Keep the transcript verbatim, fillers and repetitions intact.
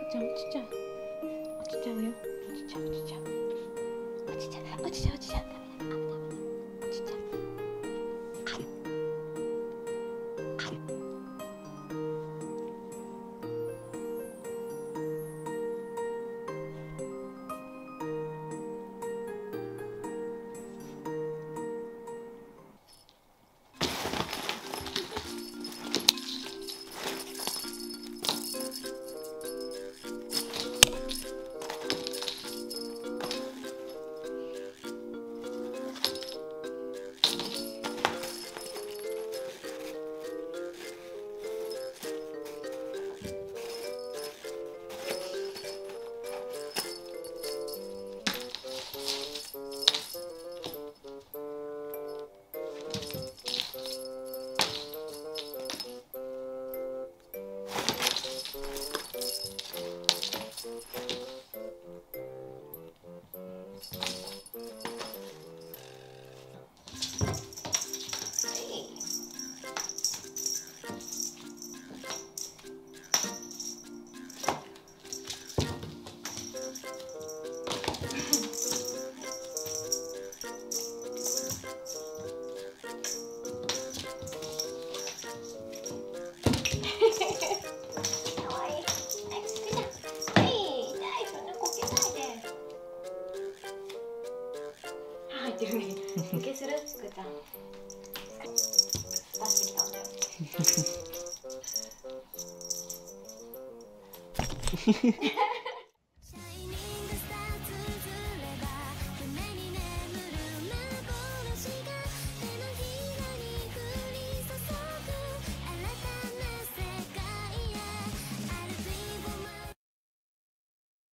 ちゃう落ちちゃう落ちちゃうよ。落ちちゃう落ちちゃう落ちちゃう落ちちゃう落ちちゃう。ダメだ、落ちちゃう。入ってるね。受けする？つくちゃん。出してきたんだよ。